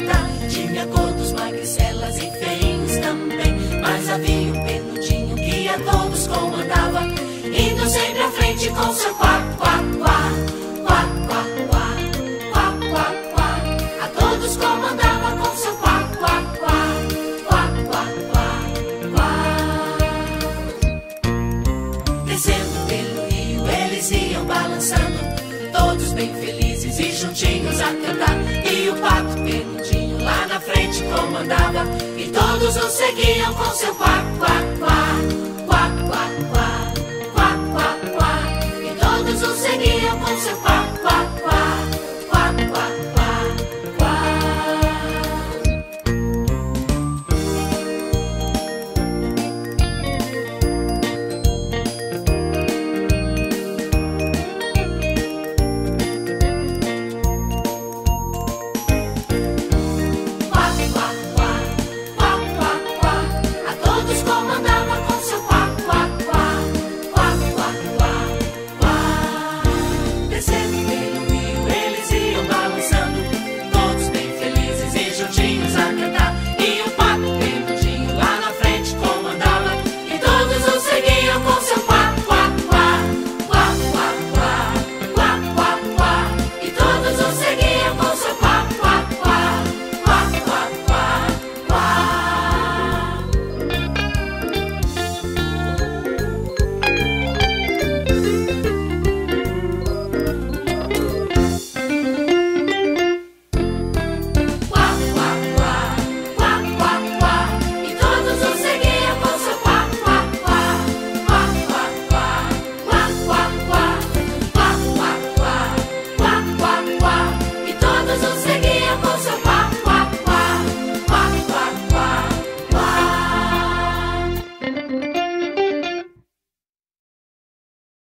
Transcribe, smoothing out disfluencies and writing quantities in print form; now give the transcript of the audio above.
cantar. Tinha gordos, magricelas e feios também, mas havia um peludinho que a todos comandava, indo sempre à frente com seu quá, quá, quá, quá, quá, quá, quá, quá, quá. A todos comandava com seu quá, quá, quá, quá, quá, quá, quá. Descendo pelo rio eles iam balançando, todos bem felizes e juntinhos a cantar. E o pato peludinho lá na frente comandava, e todos o seguiam com seu quá.